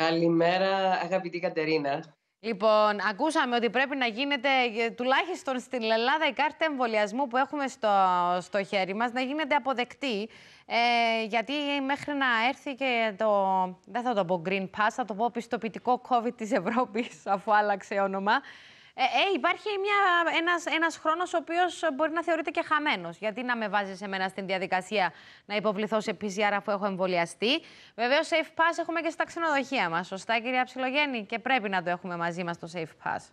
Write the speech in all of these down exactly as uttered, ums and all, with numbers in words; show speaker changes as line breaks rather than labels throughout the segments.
Καλημέρα, αγαπητή Κατερίνα.
Λοιπόν, ακούσαμε ότι πρέπει να γίνεται, τουλάχιστον στην Ελλάδα, η κάρτα εμβολιασμού που έχουμε στο, στο χέρι μας να γίνεται αποδεκτή. Ε, γιατί μέχρι να έρθει και το, δεν θα το πω Green Pass, θα το πω πιστοποιητικό COVID της Ευρώπης, αφού άλλαξε όνομα, ε, ε, υπάρχει μια, ένας, ένας χρόνος ο οποίος μπορεί να θεωρείται και χαμένος. Γιατί να με βάζεις εμένα στην διαδικασία να υποβληθώ σε πι σι αρ αφού έχω εμβολιαστεί. Βεβαίως, Safe Pass έχουμε και στα ξενοδοχεία μας. Σωστά, κυρία Ψιλογέννη, και πρέπει να το έχουμε μαζί μας το Safe Pass.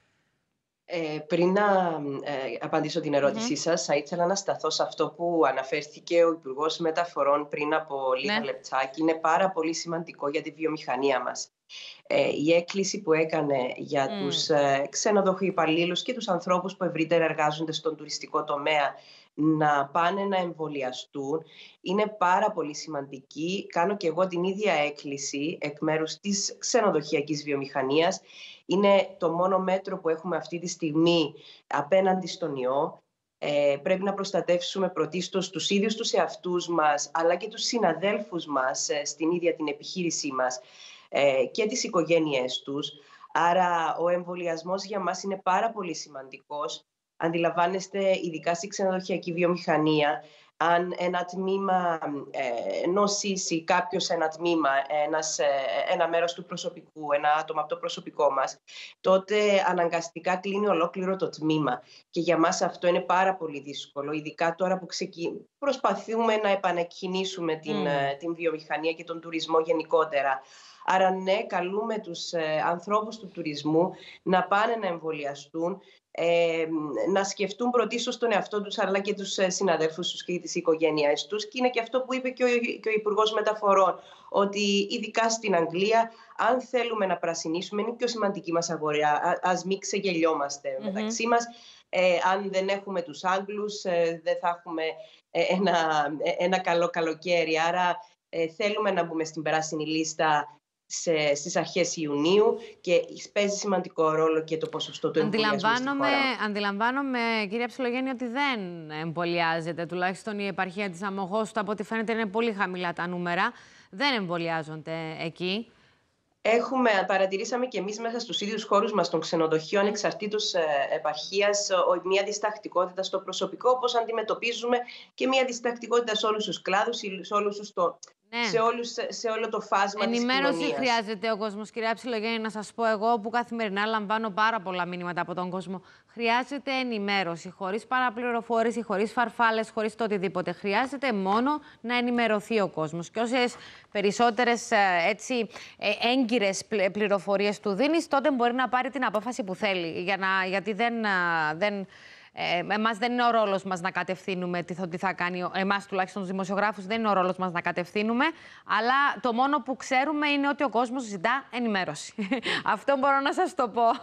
Ε, πριν να ε, απαντήσω την ερώτησή mm-hmm. σας, θα ήθελα να σταθώ σε αυτό που αναφέρθηκε ο Υπουργός Μεταφορών πριν από λίγα ναι. λεπτάκια. Είναι πάρα πολύ σημαντικό για τη βιομηχανία μας. Ε, η έκκληση που έκανε για mm. τους ε, ξενοδοχοϊπαλλήλους και τους ανθρώπους που ευρύτερα εργάζονται στον τουριστικό τομέα να πάνε να εμβολιαστούν είναι πάρα πολύ σημαντική. Κάνω και εγώ την ίδια έκκληση εκ μέρους της ξενοδοχειακής βιομηχανίας. Είναι το μόνο μέτρο που έχουμε αυτή τη στιγμή απέναντι στον ιό. Ε, πρέπει να προστατεύσουμε πρωτίστως τους ίδιους τους εαυτούς μας, αλλά και τους συναδέλφους μας ε, στην ίδια την επιχείρησή μας ε, και τις οικογένειές τους. Άρα ο εμβολιασμός για μας είναι πάρα πολύ σημαντικός. Αντιλαμβάνεστε, ειδικά στη ξενοδοχειακή βιομηχανία, αν ένα τμήμα ε, νοσήσει κάποιος ένα τμήμα, ένας, ε, ένα μέρος του προσωπικού, ένα άτομο από το προσωπικό μας, τότε αναγκαστικά κλείνει ολόκληρο το τμήμα. Και για μας αυτό είναι πάρα πολύ δύσκολο, ειδικά τώρα που ξεκι... προσπαθούμε να επανεκκινήσουμε την, mm. την βιομηχανία και τον τουρισμό γενικότερα. Άρα ναι, καλούμε τους ε, ανθρώπους του τουρισμού να πάνε να εμβολιαστούν, ε, να σκεφτούν πρωτίστως τον εαυτό τους αλλά και τους ε, συναδέλφους τους και τις οικογένειές τους. Και είναι και αυτό που είπε και ο, και ο Υπουργός Μεταφορών, ότι ειδικά στην Αγγλία, αν θέλουμε να πρασινίσουμε, είναι η πιο σημαντική μας αγορά. Α, ας μην ξεγελιόμαστε mm-hmm. μεταξύ μας. Ε, αν δεν έχουμε τους Άγγλους, ε, δεν θα έχουμε ε, ένα, ε, ένα καλό καλοκαίρι. Άρα ε, θέλουμε να μπούμε στην πράσινη λίστα Σε, στις αρχές Ιουνίου και παίζει σημαντικό ρόλο και το ποσοστό του εμβολιασμού στη χώρα.
Αντιλαμβάνομαι, κυρία Ψιλογέννη, ότι δεν εμβολιάζεται. Τουλάχιστον η επαρχία της Αμμοχώστου, από ό,τι φαίνεται, είναι πολύ χαμηλά τα νούμερα. Δεν εμβολιάζονται εκεί.
Έχουμε, παρατηρήσαμε και εμείς μέσα στους ίδιους χώρους μας των ξενοδοχείων, ανεξαρτήτως ε, επαρχίας, ο, μια διστακτικότητα στο προσωπικό, όπως αντιμετωπίζουμε και μια διστακτικότητα σε όλους τους κλάδους, σε όλους τους το... Ναι. Σε, όλους, σε όλο το φάσμα της κοινωνίας.
Ενημέρωση χρειάζεται ο κόσμος, κυρία Ψιλογέννη, να σας πω εγώ που καθημερινά λαμβάνω πάρα πολλά μηνύματα από τον κόσμο. Χρειάζεται ενημέρωση, χωρίς παραπληροφόρηση, χωρίς φαρφάλες, χωρίς το οτιδήποτε. Χρειάζεται μόνο να ενημερωθεί ο κόσμος. Και όσες περισσότερες έτσι, έγκυρες πληροφορίες του δίνεις, τότε μπορεί να πάρει την απόφαση που θέλει. Για να, γιατί δεν... δεν Ε, εμάς δεν είναι ο ρόλος μας να κατευθύνουμε τι θα, τι θα κάνει, εμάς τουλάχιστον τους δημοσιογράφους δεν είναι ο ρόλος μας να κατευθύνουμε, αλλά το μόνο που ξέρουμε είναι ότι ο κόσμος ζητά ενημέρωση. Αυτό μπορώ να σας το πω.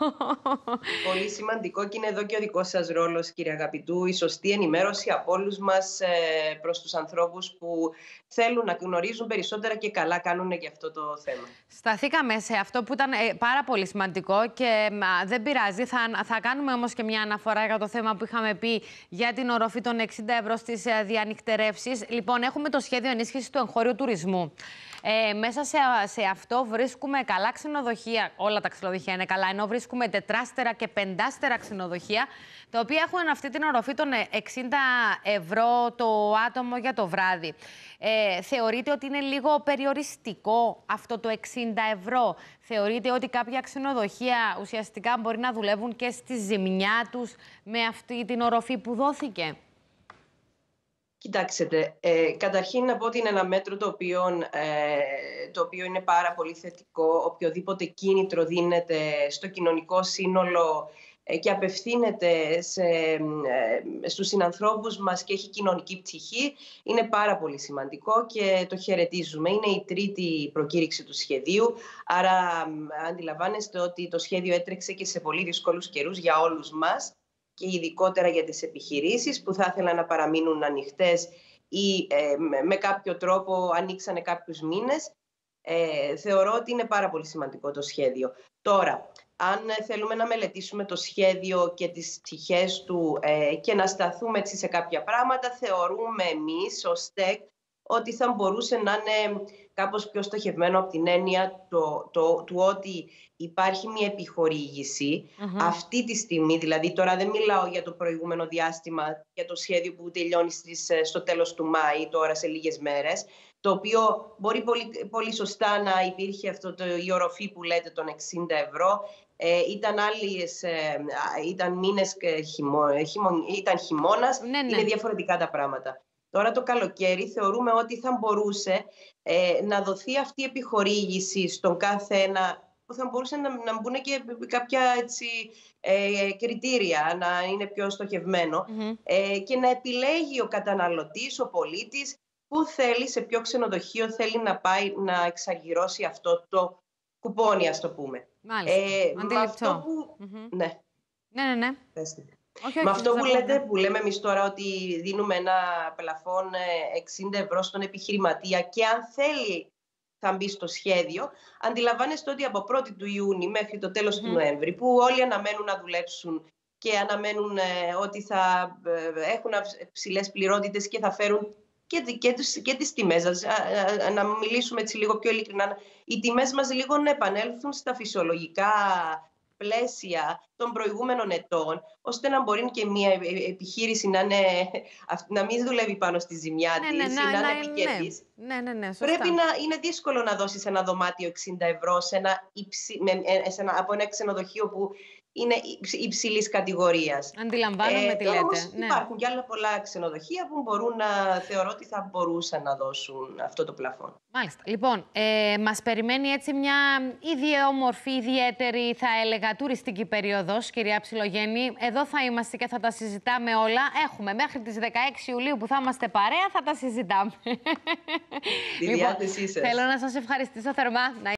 Πολύ σημαντικό και είναι εδώ και ο δικός σας ρόλος, κύριε Αγαπητού, η σωστή ενημέρωση από όλους μας ε, προς τους ανθρώπους που θέλουν να γνωρίζουν περισσότερα και καλά κάνουν για αυτό το θέμα.
Σταθήκαμε σε αυτό που ήταν ε, πάρα πολύ σημαντικό και α, δεν πειράζει, θα, θα κάνουμε όμως και μια αναφορά για το θέμα που είχαμε πει για την οροφή των εξήντα ευρώ στις διανυκτερεύσεις. Λοιπόν, έχουμε το σχέδιο ενίσχυσης του εγχώριου τουρισμού. Ε, μέσα σε, σε αυτό βρίσκουμε καλά ξενοδοχεία, όλα τα ξενοδοχεία είναι καλά, ενώ βρίσκουμε τετράστερα και πεντάστερα ξενοδοχεία, τα οποία έχουν αυτή την οροφή των εξήντα ευρώ το άτομο για το βράδυ. Ε, θεωρείτε ότι είναι λίγο περιοριστικό αυτό το εξήντα ευρώ? Θεωρείτε ότι κάποια ξενοδοχεία ουσιαστικά μπορεί να δουλεύουν και στη ζημιά τους με αυτή την οροφή που δόθηκε?
Κοιτάξτε, ε, καταρχήν να πω ότι είναι ένα μέτρο το οποίο, ε, το οποίο είναι πάρα πολύ θετικό. Οποιοδήποτε κίνητρο δίνεται στο κοινωνικό σύνολο ε, και απευθύνεται σε, ε, στους συνανθρώπους μας και έχει κοινωνική πτυχή, είναι πάρα πολύ σημαντικό και το χαιρετίζουμε. Είναι η τρίτη προκήρυξη του σχεδίου, άρα αντιλαμβάνεστε ότι το σχέδιο έτρεξε και σε πολύ δύσκολους καιρούς για όλους μας, και ειδικότερα για τις επιχειρήσεις που θα ήθελαν να παραμείνουν ανοιχτές ή ε, με κάποιο τρόπο ανοίξανε κάποιους μήνες. Ε, θεωρώ ότι είναι πάρα πολύ σημαντικό το σχέδιο. Τώρα, αν θέλουμε να μελετήσουμε το σχέδιο και τις πτυχές του ε, και να σταθούμε έτσι σε κάποια πράγματα, θεωρούμε εμείς ως ΤΕΚ ότι θα μπορούσε να είναι κάπως πιο στοχευμένο από την έννοια το, το, του ότι υπάρχει μια επιχορήγηση
Mm-hmm.
αυτή τη στιγμή. Δηλαδή τώρα δεν μιλάω για το προηγούμενο διάστημα, για το σχέδιο που τελειώνει στις, στο τέλος του Μάη, τώρα σε λίγες μέρες, το οποίο μπορεί πολύ, πολύ σωστά να υπήρχε αυτό το, η οροφή που λέτε των εξήντα ευρώ. Ε, ήταν, άλλες, ε, ήταν μήνες χειμώ, χειμώ, ήταν χειμώνας,
Ναι, ναι.
είναι διαφορετικά τα πράγματα. Τώρα το καλοκαίρι θεωρούμε ότι θα μπορούσε ε, να δοθεί αυτή η επιχορήγηση στον κάθε ένα, που θα μπορούσε να, να μπουν και κάποια έτσι, ε, κριτήρια, να είναι πιο στοχευμένο
Mm-hmm.
ε, και να επιλέγει ο καταναλωτής, ο πολίτης, πού θέλει, σε ποιο ξενοδοχείο θέλει να πάει να εξαργυρώσει αυτό το κουπόνι, ας το πούμε.
Μάλιστα.
Ε, με
Αντιληπτό.
αυτό που...
Mm-hmm.
Ναι.
Ναι, ναι, ναι.
Πέστε.
Όχι, όχι,
με αυτό που λέτε,
ναι.
που λέμε εμείς τώρα ότι δίνουμε ένα πλαφόν εξήντα ευρώ στον επιχειρηματία και αν θέλει θα μπει στο σχέδιο, αντιλαμβάνεστε ότι από πρώτη του Ιούνιου μέχρι το τέλος mm. του Νοέμβρη, που όλοι αναμένουν να δουλέψουν και αναμένουν ε, ότι θα ε, έχουν ψηλές πληρότητες και θα φέρουν και, και, και τις τιμές. Α, α, να μιλήσουμε έτσι λίγο πιο ειλικρινά, οι τιμές μας λίγο να επανέλθουν στα φυσιολογικά πλαίσια των προηγούμενων ετών, ώστε να μπορεί και μια επιχείρηση να, είναι, να μην δουλεύει πάνω στη ζημιά
ναι,
της
ναι,
ή να
ναι,
είναι επικερδής.
Ναι, ναι, ναι, σωστά.
Πρέπει να είναι δύσκολο να δώσεις ένα δωμάτιο εξήντα ευρώ σε ένα υψη, με, σε ένα, από ένα ξενοδοχείο που είναι υψηλής κατηγορίας.
Αντιλαμβάνομαι
ε,
τι λέτε.
Όμως
ναι.
υπάρχουν και άλλα πολλά ξενοδοχεία που μπορούν να θεωρώ ότι θα μπορούσαν να δώσουν αυτό το πλαφόν.
Μάλιστα. Λοιπόν, ε, μας περιμένει έτσι μια ιδιόμορφη, ιδιαίτερη, θα έλεγα, τουριστική περίοδος, κυρία Ψιλογέννη. Εδώ θα είμαστε και θα τα συζητάμε όλα. Έχουμε μέχρι τις δεκαέξι Ιουλίου που θα είμαστε παρέα, θα τα συζητάμε.
Τη διάθεσή σας.
Θέλω να σας ευχαριστήσω θερμά.